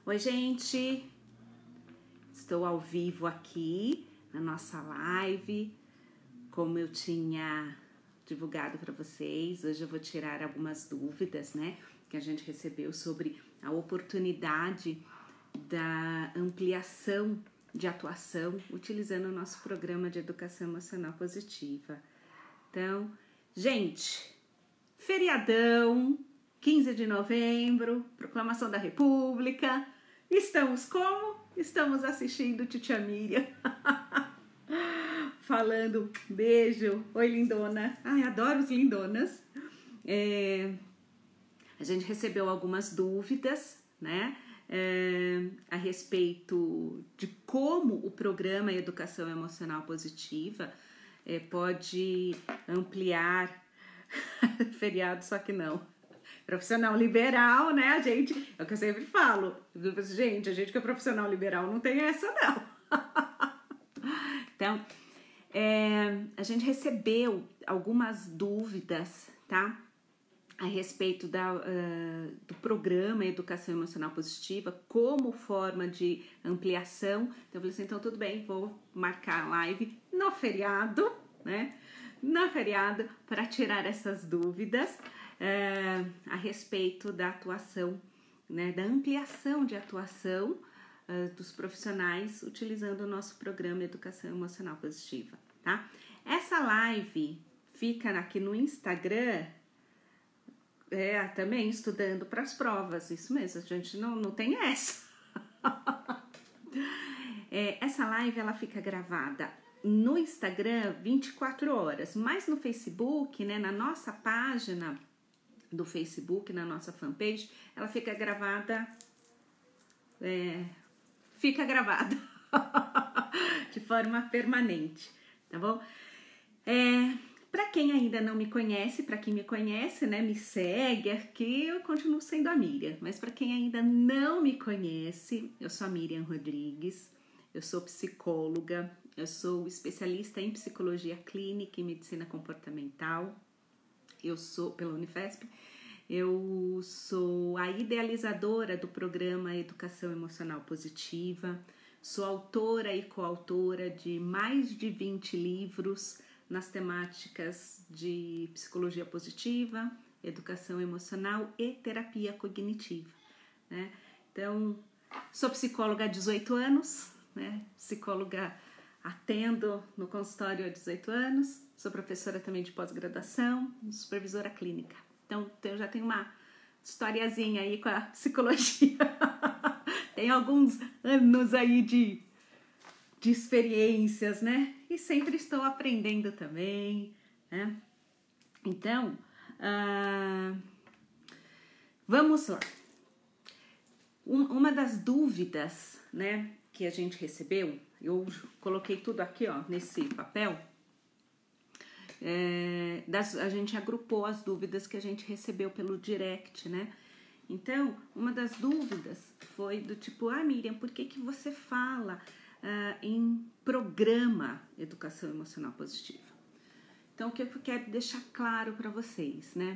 Oi, gente! Estou ao vivo aqui na nossa live, como eu tinha divulgado para vocês. Hoje eu vou tirar algumas dúvidas, né, que a gente recebeu sobre a oportunidade da ampliação de atuação utilizando o nosso programa de educação emocional positiva. Então, gente, feriadão, 15 de novembro, proclamação da República. Estamos como? Estamos assistindo Titia Miriam. Falando, beijo, oi lindona. Ai, adoro os lindonas. A gente recebeu algumas dúvidas, né? A respeito de como o programa Educação Emocional Positiva pode ampliar feriado, só que não. Profissional liberal, né, gente? É o que eu sempre falo. Gente, a gente que é profissional liberal não tem essa, não. Então, a gente recebeu algumas dúvidas, tá? A respeito do programa Educação Emocional Positiva como forma de ampliação. Então, eu falei assim, então tudo bem, vou marcar a live no feriado, né? No feriado, para tirar essas dúvidas a respeito da atuação, né? Da ampliação de atuação dos profissionais utilizando o nosso programa Educação Emocional Positiva, tá? Essa live fica aqui no Instagram, também estudando para as provas, isso mesmo, a gente não tem essa. Essa live, ela fica gravada no Instagram 24 horas, mas no Facebook, né, na nossa página do Facebook, na nossa fanpage, ela fica gravada, de forma permanente, tá bom? Para quem ainda não me conhece, para quem me conhece, né, me segue aqui, eu continuo sendo a Miriam. Mas para quem ainda não me conhece, eu sou a Miriam Rodrigues, eu sou psicóloga, eu sou especialista em psicologia clínica e medicina comportamental, eu sou pela Unifesp, eu sou a idealizadora do programa Educação Emocional Positiva, sou autora e coautora de mais de 20 livros nas temáticas de psicologia positiva, educação emocional e terapia cognitiva, né? Então, sou psicóloga há 18 anos, né? Psicóloga atendo no consultório há 18 anos, sou professora também de pós-graduação, supervisora clínica. Então, eu já tenho uma historiazinha aí com a psicologia. Tem alguns anos aí de experiências, né? E sempre estou aprendendo também, né? Então, vamos lá. Uma das dúvidas, né, que a gente recebeu, eu coloquei tudo aqui, ó, nesse papel. A gente agrupou as dúvidas que a gente recebeu pelo direct, né? Então, uma das dúvidas foi do tipo, Miriam, por que você fala em programa Educação Emocional Positiva? Então, o que eu quero deixar claro para vocês, né?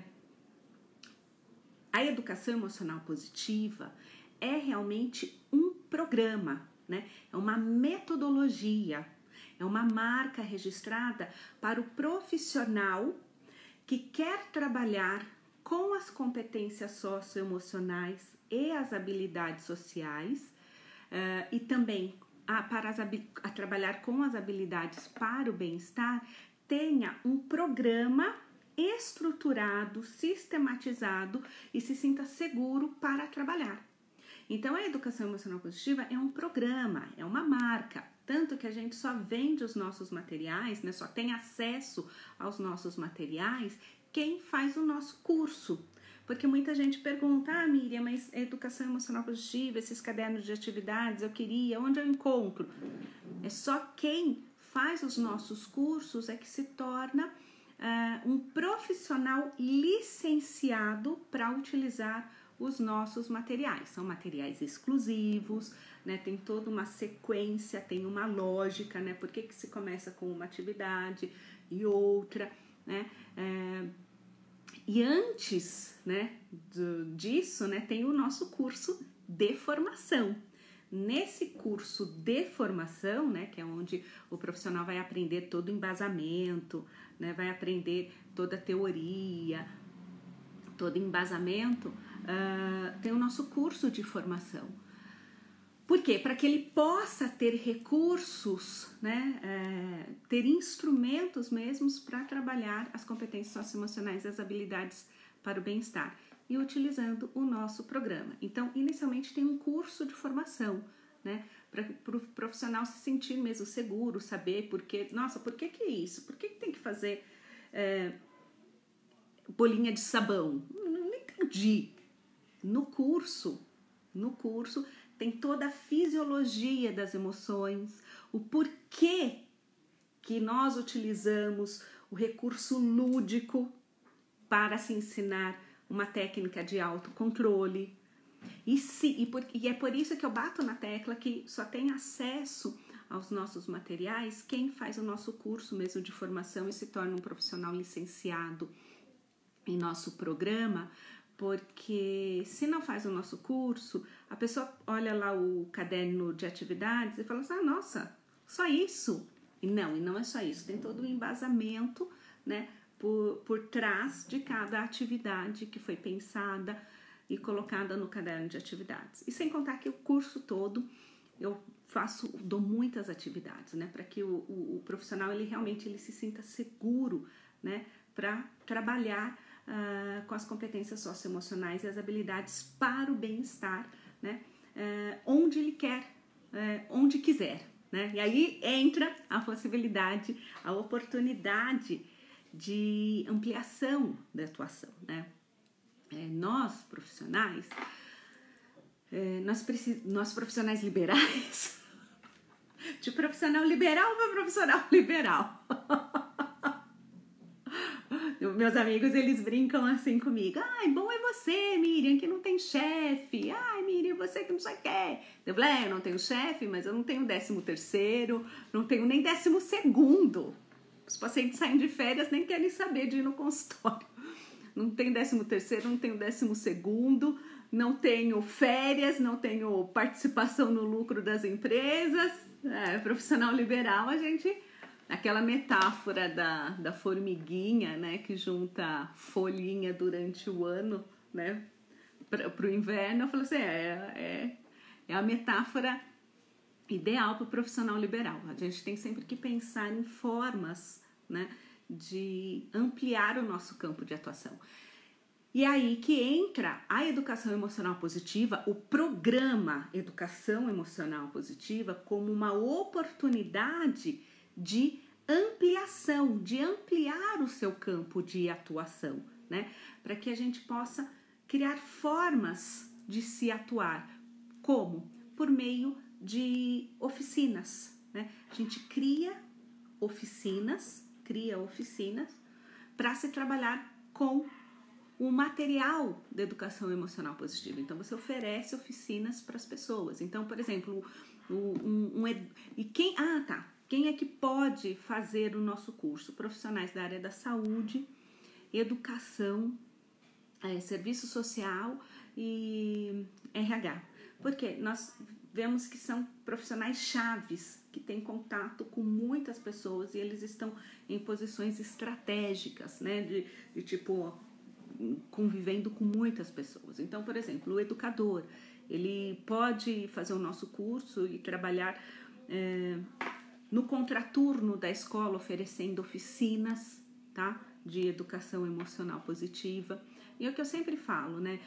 A Educação Emocional Positiva é realmente um programa, né? É uma metodologia, é uma marca registrada para o profissional que quer trabalhar com as competências socioemocionais e as habilidades sociais e também para trabalhar com as habilidades para o bem-estar, tenha um programa estruturado, sistematizado e se sinta seguro para trabalhar. Então, a Educação Emocional Positiva é um programa, é uma marca, tanto que a gente só vende os nossos materiais, né, só tem acesso aos nossos materiais quem faz o nosso curso. Porque muita gente pergunta, Miriam, mas Educação Emocional Positiva, esses cadernos de atividades, eu queria, onde eu encontro? É só quem faz os nossos cursos é que se torna um profissional licenciado para utilizar os nossos materiais. São materiais exclusivos, né? Tem toda uma sequência, tem uma lógica, né? Por que se começa com uma atividade e outra, né? E antes, né, disso, né, tem o nosso curso de formação. Nesse curso de formação, né, que é onde o profissional vai aprender todo o embasamento, né, vai aprender toda a teoria, todo embasamento, tem o nosso curso de formação. Por quê? Para que ele possa ter recursos, né, ter instrumentos mesmos para trabalhar as competências socioemocionais e as habilidades para o bem-estar, e utilizando o nosso programa. Então, inicialmente tem um curso de formação, né, para o profissional se sentir mesmo seguro, saber por que é isso? Por que tem que fazer bolinha de sabão? Não entendi. No curso tem toda a fisiologia das emoções, o porquê que nós utilizamos o recurso lúdico para se ensinar uma técnica de autocontrole. E é por isso que eu bato na tecla que só tem acesso aos nossos materiais quem faz o nosso curso mesmo de formação e se torna um profissional licenciado em nosso programa, porque se não faz o nosso curso, a pessoa olha lá o caderno de atividades e fala assim, nossa, só isso? E não é só isso, tem todo o embasamento, né, por trás de cada atividade que foi pensada e colocada no caderno de atividades. E sem contar que o curso todo eu dou muitas atividades, né, para que o profissional ele realmente se sinta seguro, né, para trabalhar com as competências socioemocionais e as habilidades para o bem-estar, né, onde ele quer, onde quiser, né? E aí entra a possibilidade, a oportunidade de ampliação da atuação, né? Nós profissionais, nós profissionais liberais, de profissional liberal para profissional liberal. Meus amigos, eles brincam assim comigo. Ai, bom é você, Miriam, que não tem chefe. Ai, Miriam, você que não sei o quê. Eu falei, eu não tenho chefe, mas eu não tenho 13º, não tenho nem 12º. Os pacientes saem de férias, nem querem saber de ir no consultório. Não tenho 13º, não tenho 12º, não tenho férias, não tenho participação no lucro das empresas. Profissional liberal, a gente... Aquela metáfora da formiguinha, né, que junta folhinha durante o ano, né, para o inverno, eu falo assim, é a metáfora ideal para o profissional liberal. A gente tem sempre que pensar em formas, né, de ampliar o nosso campo de atuação. E aí que entra a educação emocional positiva, o programa Educação Emocional Positiva, como uma oportunidade de ampliação, de ampliar o seu campo de atuação, né? Para que a gente possa criar formas de se atuar. Como? Por meio de oficinas, né? A gente cria oficinas para se trabalhar com o material da educação emocional positiva. Então, você oferece oficinas para as pessoas. Então, por exemplo, quem é que pode fazer o nosso curso? Profissionais da área da saúde, educação, serviço social e RH. Porque nós vemos que são profissionais chaves, que têm contato com muitas pessoas e eles estão em posições estratégicas, né? De tipo, convivendo com muitas pessoas. Então, por exemplo, o educador, ele pode fazer o nosso curso e trabalhar... no contraturno da escola, oferecendo oficinas, tá, de educação emocional positiva. E é o que eu sempre falo, né?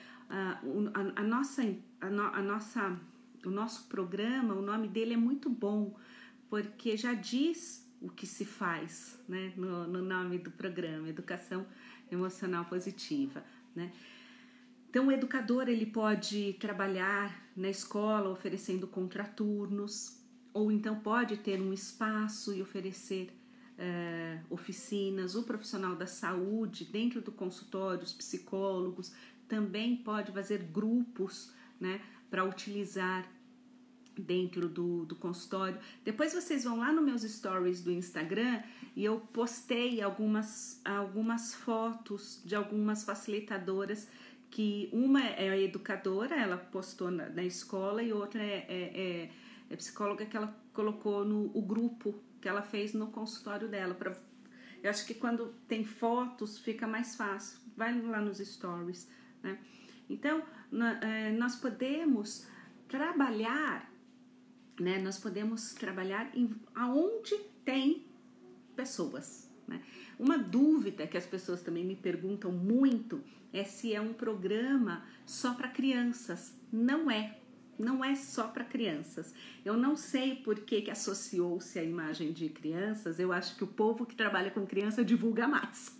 O nosso programa, o nome dele é muito bom, porque já diz o que se faz, né? No nome do programa, Educação Emocional Positiva, né? Então, o educador, ele pode trabalhar na escola oferecendo contraturnos, ou então pode ter um espaço e oferecer oficinas. O profissional da saúde, dentro do consultório, os psicólogos, também pode fazer grupos, né, para utilizar dentro do consultório. Depois vocês vão lá nos meus stories do Instagram e eu postei algumas fotos de algumas facilitadoras que uma é a educadora, ela postou na escola, e outra é psicóloga, que ela colocou o grupo que ela fez no consultório dela. Eu acho que quando tem fotos fica mais fácil, vai lá nos stories, né? Então, nós podemos trabalhar, né? Nós podemos trabalhar aonde tem pessoas, né? Uma dúvida que as pessoas também me perguntam muito é se é um programa só para crianças. Não é só para crianças. Eu não sei por que associou-se a imagem de crianças. Eu acho que o povo que trabalha com criança divulga mais.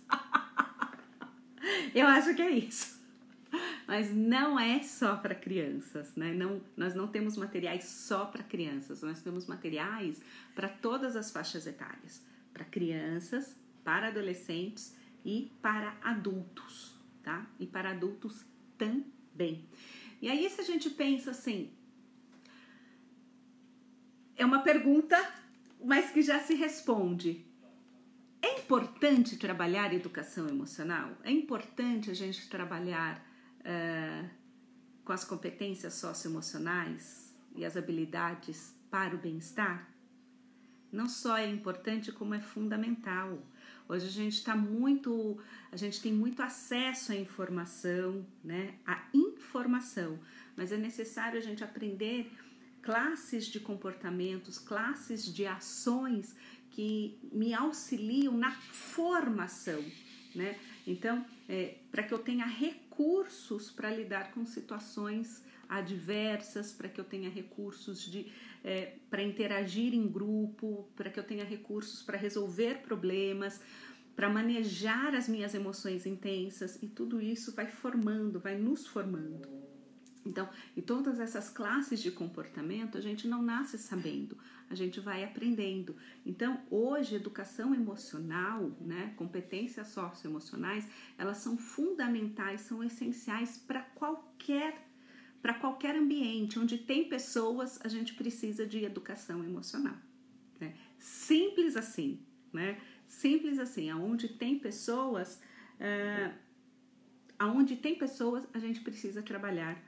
Eu acho que é isso. Mas não é só para crianças, né? Nós não temos materiais só para crianças. Nós temos materiais para todas as faixas etárias. Para crianças, para adolescentes e para adultos, tá? E para adultos também. E aí, se a gente pensa assim, é uma pergunta, mas que já se responde. É importante trabalhar educação emocional? É importante a gente trabalhar com as competências socioemocionais e as habilidades para o bem-estar? Não só é importante, como é fundamental. Hoje a gente tem muito acesso à informação, né? À informação, mas é necessário a gente aprender classes de comportamentos, classes de ações que me auxiliam na formação, né? Então, para que eu tenha recursos para lidar com situações adversas, para que eu tenha recursos para interagir em grupo, para que eu tenha recursos para resolver problemas, para manejar as minhas emoções intensas, e tudo isso vai nos formando. Então, e todas essas classes de comportamento a gente não nasce sabendo, a gente vai aprendendo. Então, hoje, educação emocional, né, competências socioemocionais, elas são fundamentais, são essenciais para qualquer ambiente. Onde tem pessoas, a gente precisa de educação emocional, né? Simples assim, né? Simples assim. Aonde tem pessoas, a gente precisa trabalhar.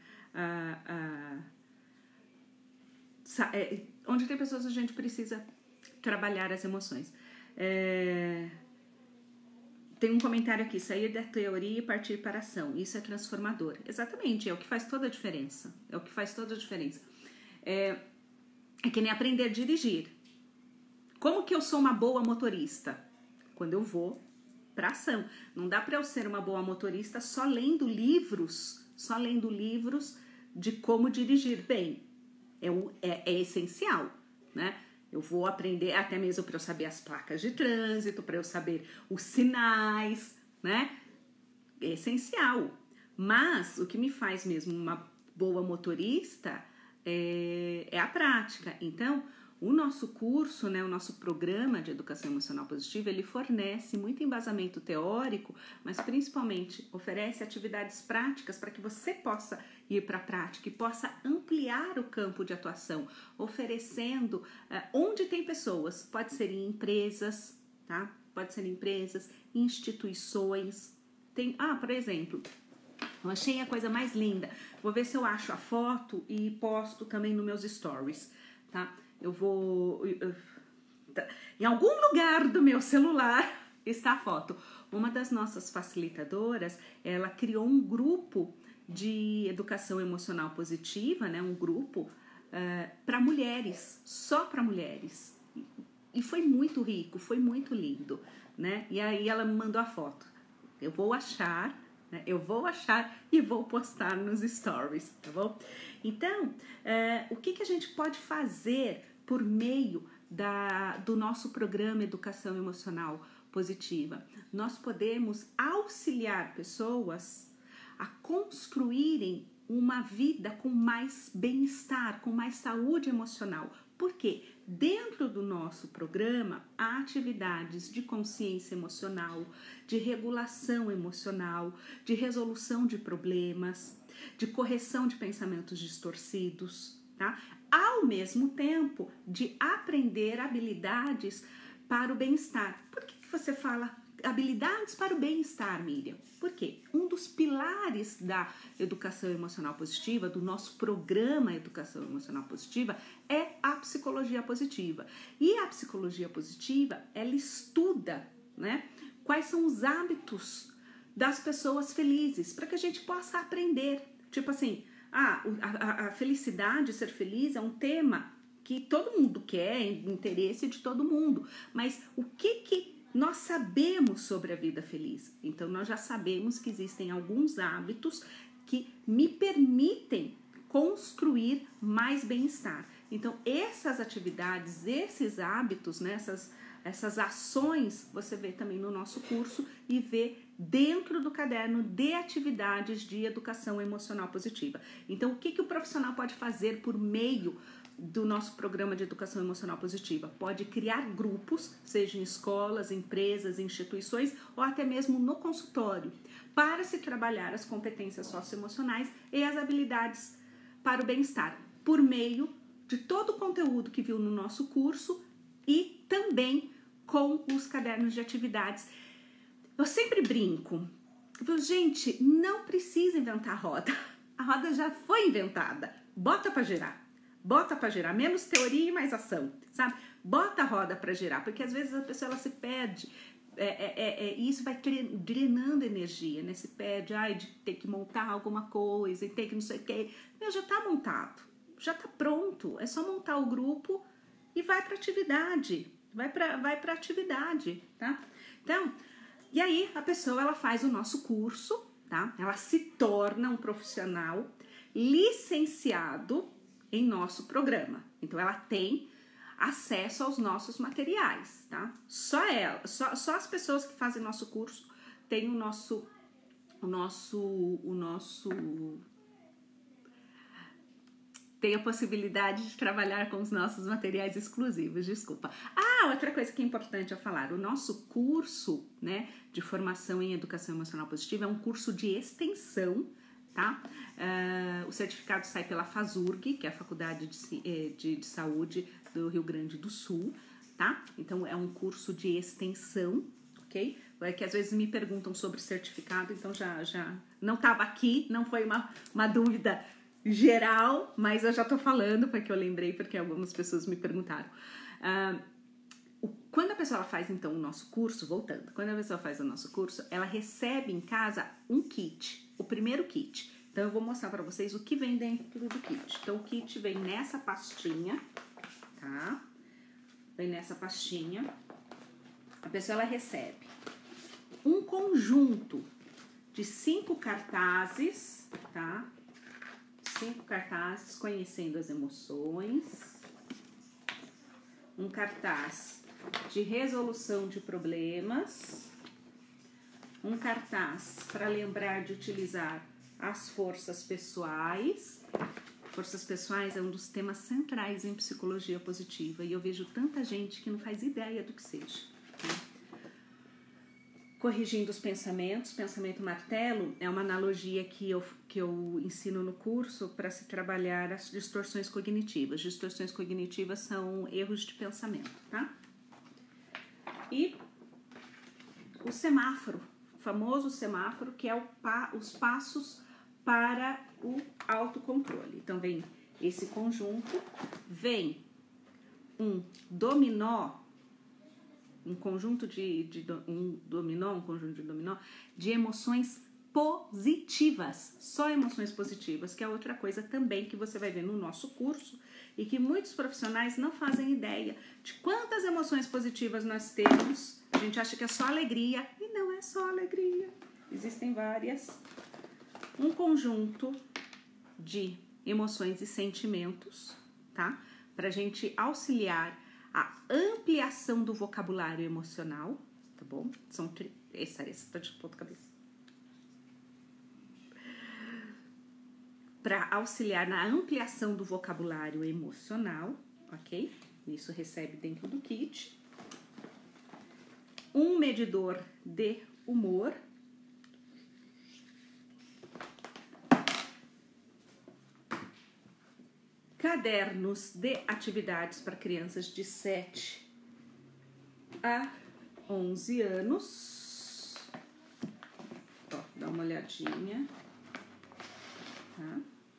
Onde tem pessoas, a gente precisa trabalhar as emoções. Tem um comentário aqui: sair da teoria e partir para a ação, isso é transformador. Exatamente, é o que faz toda a diferença. É que nem aprender a dirigir. Como que eu sou uma boa motorista? Quando eu vou para a ação. Não dá para eu ser uma boa motorista só lendo livros de como dirigir bem. É essencial, né? Eu vou aprender até mesmo para eu saber as placas de trânsito, para eu saber os sinais, né? É essencial. Mas o que me faz mesmo uma boa motorista é a prática. Então, o nosso curso, né, o nosso programa de educação emocional positiva, ele fornece muito embasamento teórico, mas principalmente oferece atividades práticas para que você possa ir para a prática e possa ampliar o campo de atuação, oferecendo onde tem pessoas. Pode ser em empresas, tá? Pode ser em empresas, instituições. Por exemplo, eu achei a coisa mais linda. Vou ver se eu acho a foto e posto também nos meus stories, tá? Em algum lugar do meu celular está a foto. Uma das nossas facilitadoras, ela criou um grupo de educação emocional positiva, né? Um grupo para mulheres, só para mulheres. E foi muito rico, foi muito lindo, né? E aí ela me mandou a foto. Eu vou achar e vou postar nos stories, tá bom? Então, o que a gente pode fazer por meio do nosso programa Educação Emocional Positiva? Nós podemos auxiliar pessoas a construírem uma vida com mais bem-estar, com mais saúde emocional. Porque dentro do nosso programa há atividades de consciência emocional, de regulação emocional, de resolução de problemas, de correção de pensamentos distorcidos, tá? Ao mesmo tempo de aprender habilidades para o bem-estar. Por que você fala habilidades para o bem-estar, Miriam. Por quê? Um dos pilares da educação emocional positiva, do nosso programa Educação Emocional Positiva, é a psicologia positiva. E a psicologia positiva, ela estuda, né, quais são os hábitos das pessoas felizes, para que a gente possa aprender. Tipo assim, a felicidade, ser feliz é um tema que todo mundo quer, é interesse de todo mundo. Mas o que nós sabemos sobre a vida feliz? Então, nós já sabemos que existem alguns hábitos que me permitem construir mais bem-estar. Então, essas atividades, esses hábitos, né, essas ações, você vê também no nosso curso e vê dentro do caderno de atividades de educação emocional positiva. Então, o que o profissional pode fazer por meio do nosso programa de educação emocional positiva? Pode criar grupos, seja em escolas, empresas, instituições ou até mesmo no consultório, para se trabalhar as competências socioemocionais e as habilidades para o bem-estar, por meio de todo o conteúdo que viu no nosso curso e também com os cadernos de atividades. Eu sempre brinco, gente, não precisa inventar a roda já foi inventada, bota para girar, menos teoria e mais ação, sabe? Bota a roda para girar, porque às vezes a pessoa ela se perde, e isso vai drenando energia, né? Se perde, de ter que montar alguma coisa, e ter que não sei o que, já tá montado, já tá pronto, é só montar o grupo e vai para atividade, vai para atividade, tá? Então, e aí a pessoa ela faz o nosso curso, tá? Ela se torna um profissional licenciado em nosso programa. Então ela tem acesso aos nossos materiais, tá? Só as pessoas que fazem nosso curso têm tem a possibilidade de trabalhar com os nossos materiais exclusivos, desculpa. Outra coisa que é importante a falar, o nosso curso, né, de formação em educação emocional positiva é um curso de extensão, tá? O certificado sai pela FASURG, que é a Faculdade de Saúde do Rio Grande do Sul, tá? Então é um curso de extensão, ok? É que às vezes me perguntam sobre certificado, então já não estava aqui, não foi uma dúvida geral, mas eu já tô falando porque eu lembrei, porque algumas pessoas me perguntaram. Quando a pessoa faz então o nosso curso, voltando, quando a pessoa faz o nosso curso, ela recebe em casa um kit, o primeiro kit. Então eu vou mostrar para vocês o que vem dentro do kit. Então o kit vem nessa pastinha, tá? Vem nessa pastinha. A pessoa ela recebe um conjunto de 5 cartazes, tá? 5 cartazes conhecendo as emoções, um cartaz de resolução de problemas, um cartaz para lembrar de utilizar as forças pessoais. Forças pessoais é um dos temas centrais em psicologia positiva e eu vejo tanta gente que não faz ideia do que seja, né? Corrigindo os pensamentos, pensamento martelo é uma analogia que eu ensino no curso para se trabalhar as distorções cognitivas. Distorções cognitivas são erros de pensamento, tá? E o semáforo, o famoso semáforo, que é os passos para o autocontrole. Então vem esse conjunto, vem um dominó, um conjunto de dominó de emoções positivas, só emoções positivas, que é outra coisa também que você vai ver no nosso curso e que muitos profissionais não fazem ideia de quantas emoções positivas nós temos. A gente acha que é só alegria e não é só alegria, existem várias. Um conjunto de emoções e sentimentos, tá? Pra gente auxiliar a ampliação do vocabulário emocional, tá bom? Essa tá de ponta cabeça. Para auxiliar na ampliação do vocabulário emocional, ok? Isso recebe dentro do kit. Um medidor de humor. Cadernos de atividades para crianças de 7 a 11 anos. uma olhadinha, tá?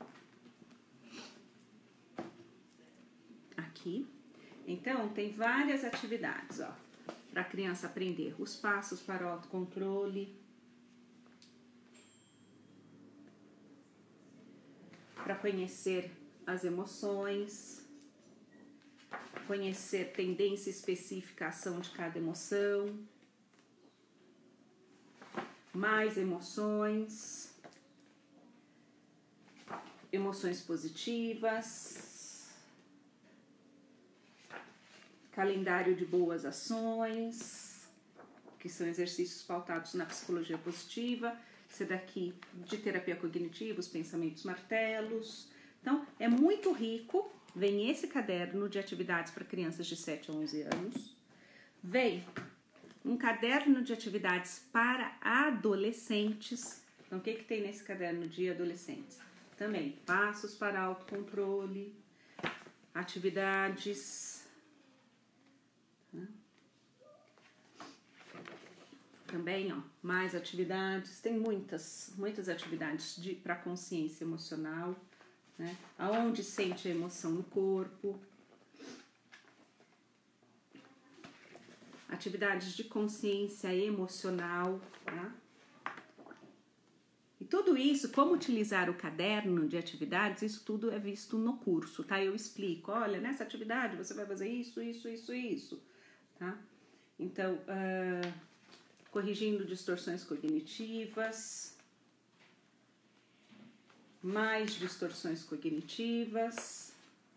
Aqui. Então, tem várias atividades, ó, para a criança aprender os passos para o autocontrole, para conhecer as emoções, conhecer tendência específica à ação de cada emoção, mais emoções, emoções positivas, calendário de boas ações, que são exercícios pautados na psicologia positiva, esse daqui de terapia cognitiva, os pensamentos martelos. Então, é muito rico. Vem esse caderno de atividades para crianças de 7 a 11 anos. Vem um caderno de atividades para adolescentes. Então, o que tem nesse caderno de adolescentes? Também passos para autocontrole, atividades. Também, ó, mais atividades. Tem muitas atividades para consciência emocional, né? Aonde sente a emoção no corpo. Atividades de consciência emocional, tá? E tudo isso, como utilizar o caderno de atividades, isso tudo é visto no curso, tá? Eu explico, olha, nessa atividade você vai fazer isso, tá? Então, corrigindo distorções cognitivas, mais distorções cognitivas,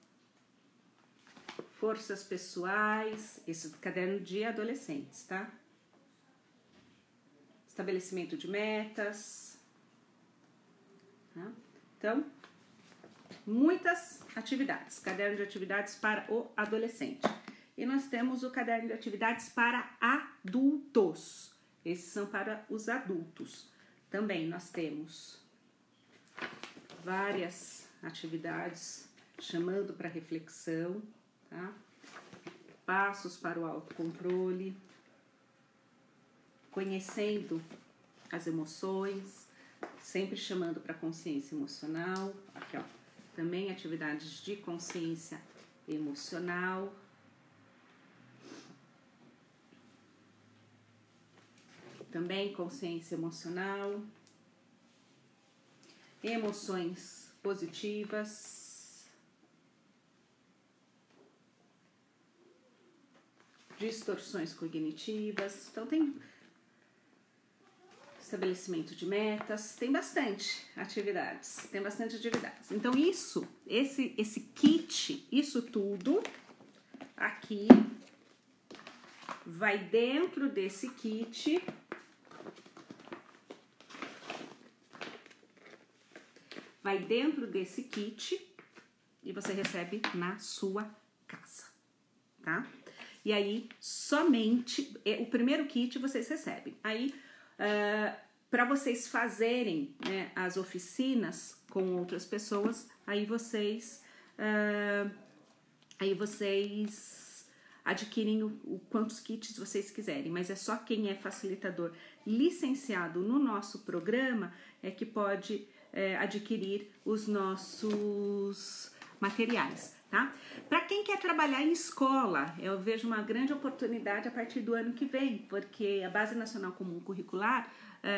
forças pessoais, esse caderno de adolescentes, tá? Estabelecimento de metas, tá? Então, muitas atividades, caderno de atividades para o adolescente. E nós temos o caderno de atividades para adultos. Esses são para os adultos. Também nós temos várias atividades chamando para reflexão, tá? Passos para o autocontrole, conhecendo as emoções, sempre chamando para consciência emocional. Aqui, ó, também atividades de consciência emocional. Também consciência emocional, emoções positivas, distorções cognitivas. Então tem estabelecimento de metas, tem bastante atividades, Então esse kit, isso tudo aqui vai dentro desse kit. Vai dentro desse kit e você recebe na sua casa, tá? E aí, somente o primeiro kit vocês recebem. Aí, para vocês fazerem, né, as oficinas com outras pessoas, aí vocês adquirem quantos kits vocês quiserem, mas é só quem é facilitador licenciado no nosso programa é que pode adquirir os nossos materiais, tá? Para quem quer trabalhar em escola, eu vejo uma grande oportunidade a partir do ano que vem, porque a Base Nacional Comum Curricular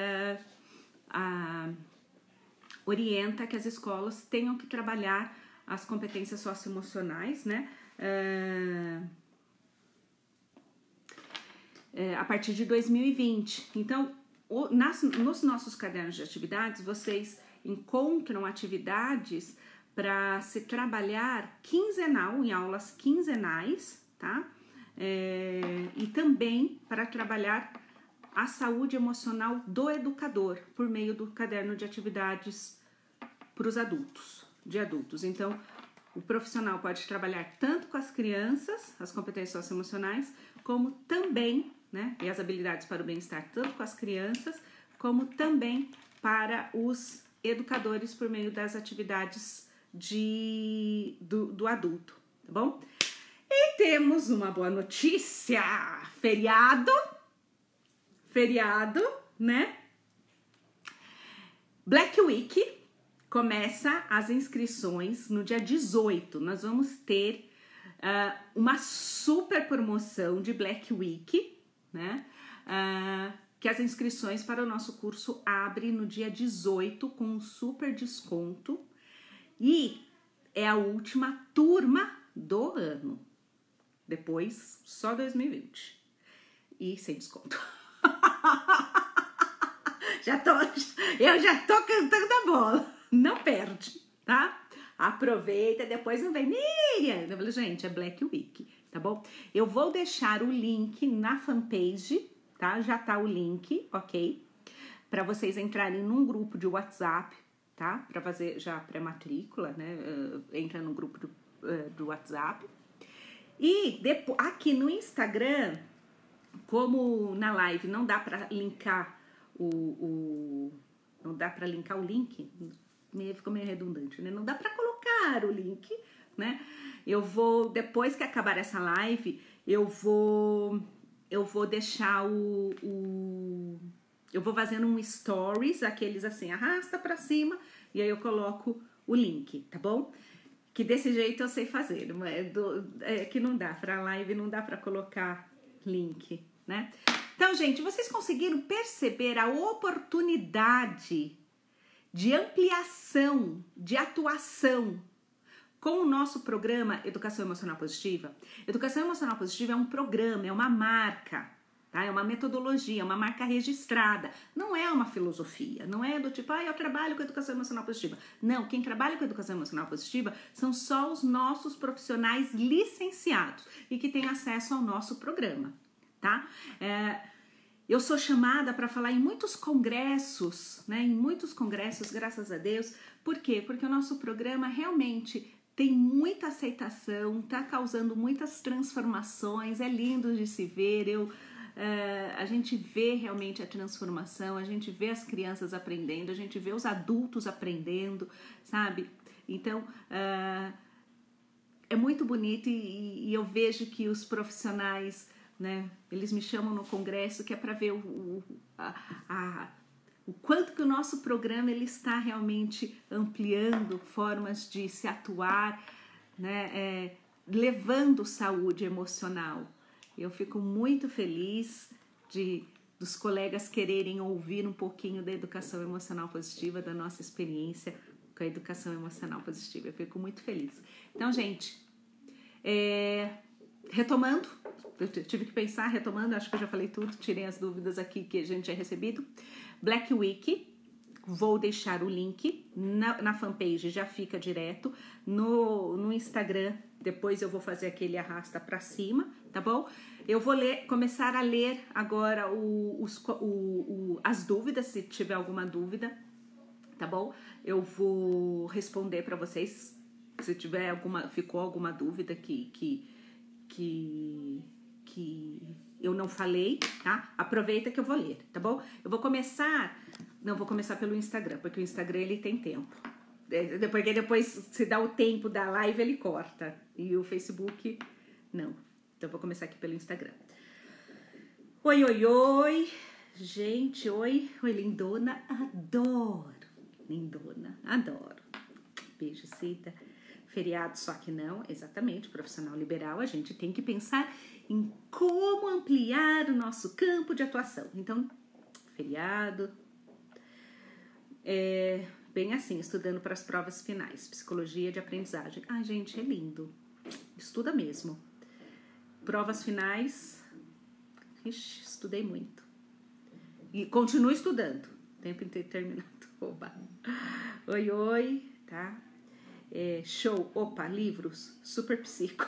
orienta que as escolas tenham que trabalhar as competências socioemocionais, né? A partir de 2020. Então, nos nossos cadernos de atividades, vocês encontram atividades para se trabalhar quinzenal, em aulas quinzenais, tá? E também para trabalhar a saúde emocional do educador, por meio do caderno de atividades para os adultos, Então, o profissional pode trabalhar tanto com as crianças, as competências socioemocionais, como também, né, e as habilidades para o bem-estar, tanto com as crianças, como também para os educadores por meio das atividades do adulto, tá bom? E temos uma boa notícia, feriado, né? Black Week começa as inscrições no dia 18. Nós vamos ter uma super promoção de Black Week, né? Que as inscrições para o nosso curso abrem no dia 18 com um super desconto. E é a última turma do ano. Depois, só 2020. E sem desconto. Eu já tô cantando a bola. Não perde, tá? Aproveita, depois não vem. Miriam! Eu falo, gente, é Black Week, tá bom? Eu vou deixar o link na fanpage, tá? Já tá o link, ok? Para vocês entrarem num grupo de WhatsApp, tá? Para fazer já pré-matrícula, né? Entra no grupo do WhatsApp. E depois, aqui no Instagram, como na live não dá para linkar não dá para linkar o link, ficou meio redundante, né? Não dá para colocar o link, né? Eu vou, depois que acabar essa live, eu vou deixar eu vou fazendo um stories, aqueles assim, arrasta para cima, e aí eu coloco o link, tá bom? Que desse jeito eu sei fazer, que não dá, para live não dá para colocar link, né? Então, gente, vocês conseguiram perceber a oportunidade de ampliação, de atuação com o nosso programa Educação Emocional Positiva? Educação Emocional Positiva é um programa, é uma marca, tá? É uma metodologia, é uma marca registrada. Não é uma filosofia, não é do tipo, eu trabalho com Educação Emocional Positiva. Não, quem trabalha com Educação Emocional Positiva são só os nossos profissionais licenciados e que têm acesso ao nosso programa, tá? Eu sou chamada para falar em muitos congressos, né? Em muitos congressos, graças a Deus. Por quê? Porque o nosso programa realmente tem muita aceitação, tá causando muitas transformações, é lindo de se ver. A gente vê realmente a transformação, a gente vê as crianças aprendendo, a gente vê os adultos aprendendo, sabe? Então, é muito bonito e eu vejo que os profissionais, né, eles me chamam no congresso que é para ver o quanto que o nosso programa ele está realmente ampliando formas de se atuar, né, levando saúde emocional. Eu fico muito feliz dos colegas quererem ouvir um pouquinho da educação emocional positiva, da nossa experiência com a educação emocional positiva. Eu fico muito feliz. Então, gente, retomando, eu tive que pensar, retomando, acho que eu já falei tudo, tirei as dúvidas aqui que a gente tinha recebido. Black Week, vou deixar o link na fanpage, já fica direto. No Instagram, depois eu vou fazer aquele arrasta pra cima, tá bom? Eu vou começar a ler agora as dúvidas, se tiver alguma dúvida, tá bom? Eu vou responder para vocês, se tiver ficou alguma dúvida que eu não falei, tá? Aproveita que eu vou ler, tá bom? Eu vou começar pelo Instagram, porque o Instagram ele tem tempo. Porque depois, se dá o tempo da live, ele corta. E o Facebook, não. Então, eu vou começar aqui pelo Instagram. Oi, oi, oi. Gente, oi. Oi, lindona. Adoro. Lindona, adoro. Beijo, Cita. Feriado, só que não, exatamente, profissional liberal, a gente tem que pensar em como ampliar o nosso campo de atuação. Então, feriado, bem assim, estudando para as provas finais, psicologia de aprendizagem. Ai, gente, é lindo, estuda mesmo. Provas finais, ixi, estudei muito. E continuo estudando, tempo indeterminado. Oba. Oi, oi, tá? Show, opa, livros, super psico.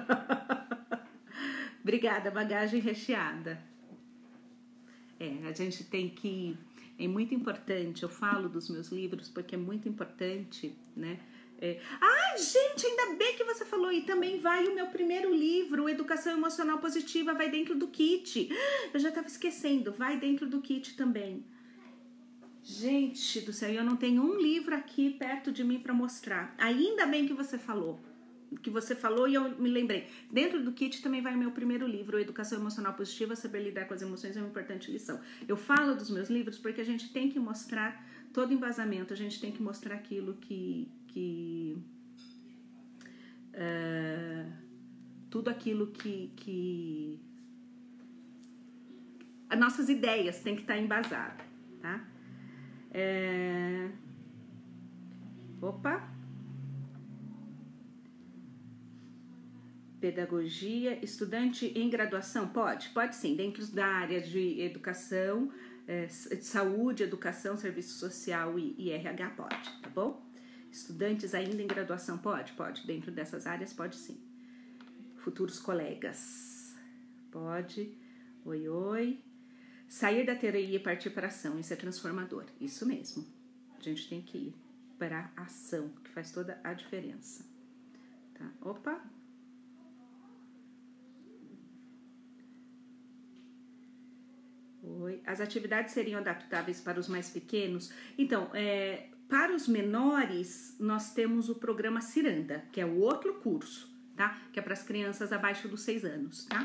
Obrigada, bagagem recheada. A gente tem que, é muito importante, eu falo dos meus livros porque é muito importante, né? Gente, ainda bem que você falou, e também vai o meu primeiro livro, Educação Emocional Positiva, vai dentro do kit. Eu já estava esquecendo, vai dentro do kit também. Gente do céu, eu não tenho um livro aqui perto de mim para mostrar. Ainda bem que você falou e eu me lembrei. Dentro do kit também vai o meu primeiro livro, Educação Emocional Positiva, Saber Lidar com as Emoções é uma Importante Lição. Eu falo dos meus livros porque a gente tem que mostrar todo embasamento a gente tem que mostrar aquilo tudo aquilo que as nossas ideias têm que estar embasadas, tá? Pedagogia, estudante em graduação? Pode sim, dentro da área de educação, de saúde, educação, serviço social e RH pode, tá bom? Estudantes ainda em graduação? Pode, dentro dessas áreas pode sim. Futuros colegas? Pode. Oi. Sair da teoria e partir para a ação, isso é transformador, isso mesmo. A gente tem que ir para a ação, que faz toda a diferença. Tá? Oi. As atividades seriam adaptáveis para os mais pequenos? Então, para os menores, nós temos o programa Ciranda, que é o outro curso, tá? Que é para as crianças abaixo dos 6 anos, tá?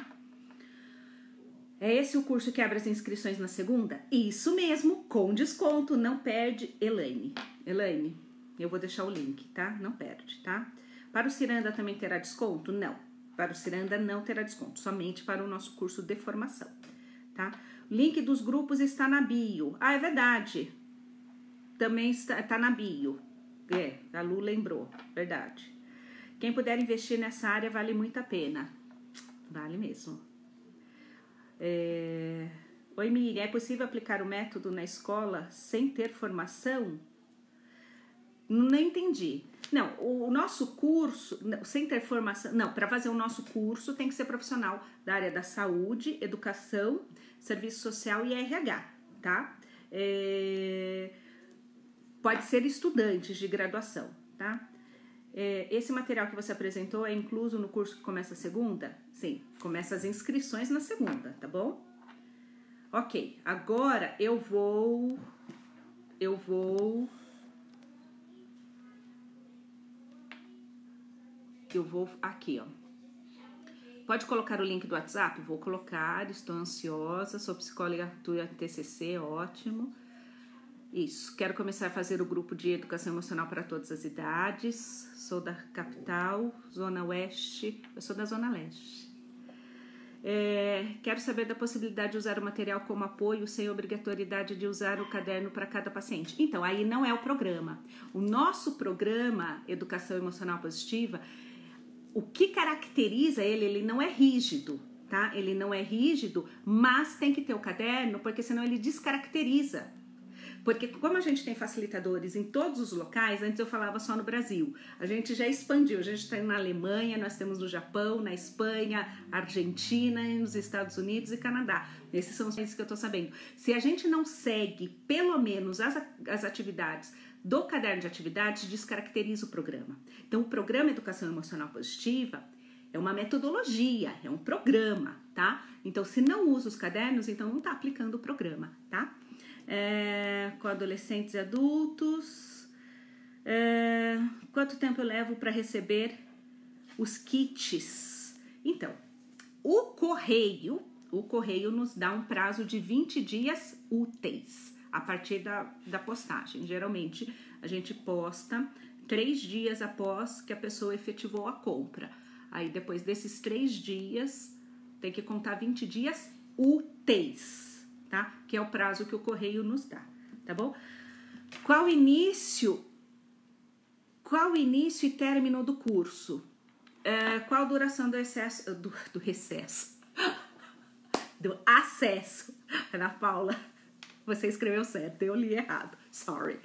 É esse o curso que abre as inscrições na segunda? Isso mesmo, com desconto, não perde, Elaine. Elaine, eu vou deixar o link, tá? Não perde, tá? Para o Ciranda também terá desconto? Não. Para o Ciranda não terá desconto, somente para o nosso curso de formação, tá? O link dos grupos está na bio. Ah, é verdade. Também está na bio. A Lu lembrou, verdade. Quem puder investir nessa área vale muito a pena. Vale mesmo. Oi, Miriam, é possível aplicar o método na escola sem ter formação? Não entendi. Não, o nosso curso, sem ter formação, não, para fazer o nosso curso tem que ser profissional da área da saúde, educação, serviço social e RH, tá? Pode ser estudantes de graduação, tá? Esse material que você apresentou é incluso no curso que começa segunda? Sim, começa as inscrições na segunda, tá bom? Ok, agora eu vou aqui, ó. Pode colocar o link do WhatsApp? Vou colocar, estou ansiosa, sou psicóloga do TCC, ótimo. Isso, quero começar a fazer o grupo de educação emocional para todas as idades. Sou da capital, Zona Oeste, eu sou da Zona Leste. Quero saber da possibilidade de usar o material como apoio sem obrigatoriedade de usar o caderno para cada paciente. Então, aí não é o programa. O nosso programa Educação Emocional Positiva, o que caracteriza ele não é rígido, tá? Ele não é rígido, mas tem que ter o caderno, porque senão ele descaracteriza. Porque como a gente tem facilitadores em todos os locais, antes eu falava só no Brasil, a gente já expandiu, a gente está na Alemanha, nós temos no Japão, na Espanha, Argentina, nos Estados Unidos e Canadá. Esses são os países que eu estou sabendo. Se a gente não segue pelo menos as atividades do caderno de atividades, descaracteriza o programa. Então o programa Educação Emocional Positiva é uma metodologia, é um programa, tá? Então se não usa os cadernos, então não está aplicando o programa, tá? Com adolescentes e adultos. Quanto tempo eu levo para receber os kits? Então, o correio nos dá um prazo de 20 dias úteis a partir da postagem. Geralmente a gente posta 3 dias após que a pessoa efetivou a compra. Aí depois desses 3 dias tem que contar 20 dias úteis, tá? Que é o prazo que o correio nos dá, tá bom? Qual início e término do curso? Qual a duração do recesso? Do acesso. Ana Paula, você escreveu certo, eu li errado, sorry.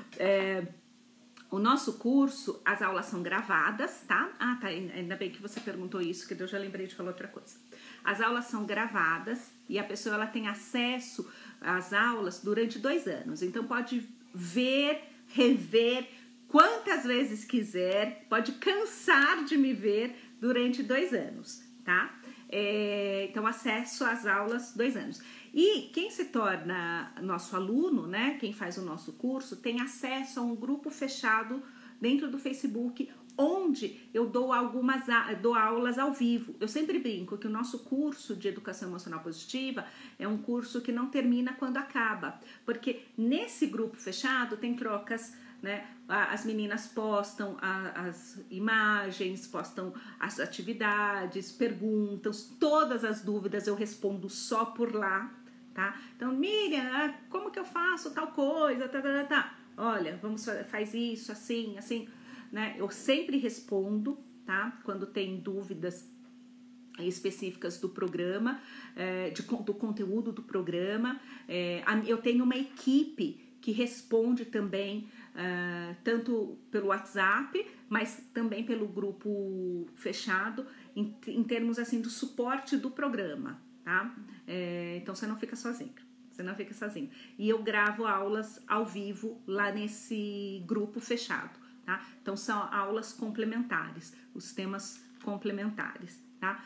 O nosso curso, as aulas são gravadas, tá? Ah, tá, ainda bem que você perguntou isso, que eu já lembrei de falar outra coisa. As aulas são gravadas e a pessoa ela tem acesso às aulas durante 2 anos. Então pode ver, rever quantas vezes quiser, pode cansar de me ver durante 2 anos, tá? Então acesso às aulas 2 anos. E quem se torna nosso aluno, né? Quem faz o nosso curso tem acesso a um grupo fechado dentro do Facebook onde eu dou aulas ao vivo. Eu sempre brinco que o nosso curso de Educação Emocional Positiva é um curso que não termina quando acaba, porque nesse grupo fechado tem trocas, né? As meninas postam as imagens, postam as atividades, perguntam, todas as dúvidas eu respondo só por lá, tá? Então, Miriam, como que eu faço tal coisa, olha, faz isso, assim, assim, né? Eu sempre respondo, tá? Quando tem dúvidas específicas do programa, do conteúdo do programa. Eu tenho uma equipe que responde também, tanto pelo WhatsApp, mas também pelo grupo fechado, em termos assim do suporte do programa, tá? Então você não fica sozinho. Você não fica sozinho. E eu gravo aulas ao vivo lá nesse grupo fechado, tá? Então são aulas complementares, os temas complementares, tá?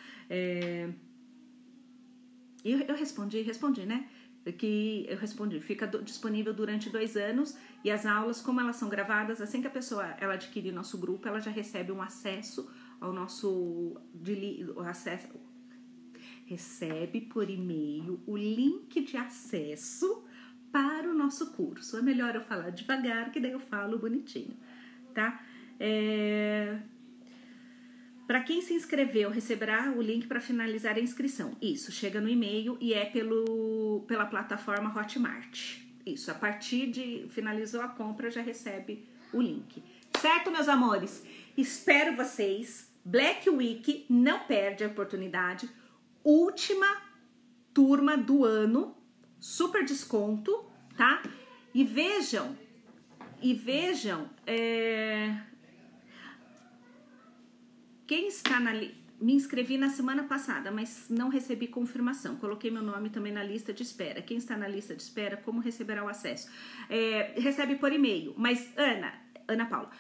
Eu respondi, né? Que eu respondi, fica disponível durante 2 anos e as aulas, como elas são gravadas, assim que a pessoa ela adquire nosso grupo, ela já recebe um acesso ao nosso recebe por e-mail o link de acesso para o nosso curso. É melhor eu falar devagar, que daí eu falo bonitinho, tá? Para quem se inscreveu, receberá o link para finalizar a inscrição. Isso, chega no e-mail e é pela plataforma Hotmart. Isso, a partir de finalizou a compra, já recebe o link. Certo, meus amores? Espero vocês. Black Week, não perde a oportunidade. Última turma do ano, super desconto, tá? E vejam, quem está me inscrevi na semana passada, mas não recebi confirmação. Coloquei meu nome também na lista de espera. Quem está na lista de espera, como receberá o acesso? Recebe por e-mail. Mas, Ana Paula,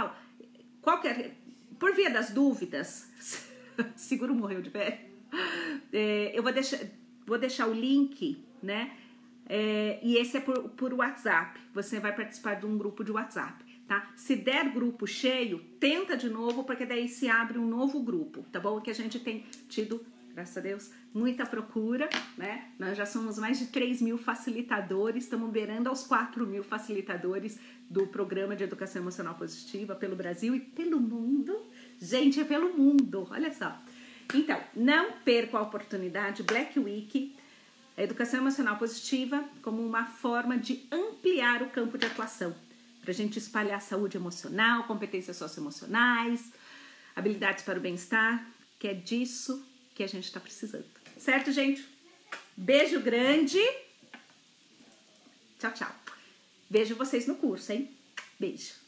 por via das dúvidas, seguro morreu de pé. Eu vou deixar o link, né? E esse é por WhatsApp. Você vai participar de um grupo de WhatsApp. Tá? Se der grupo cheio, tenta de novo, porque daí se abre um novo grupo, tá bom? Que a gente tem tido, graças a Deus, muita procura, né? Nós já somos mais de 3.000 facilitadores, estamos beirando aos 4.000 facilitadores do Programa de Educação Emocional Positiva pelo Brasil e pelo mundo. Gente, é pelo mundo, olha só. Então, não perca a oportunidade, Black Week, a Educação Emocional Positiva, como uma forma de ampliar o campo de atuação, para a gente espalhar saúde emocional, competências socioemocionais, habilidades para o bem-estar, que é disso que a gente está precisando. Certo, gente? Beijo grande. Tchau, tchau. Vejo vocês no curso, hein? Beijo.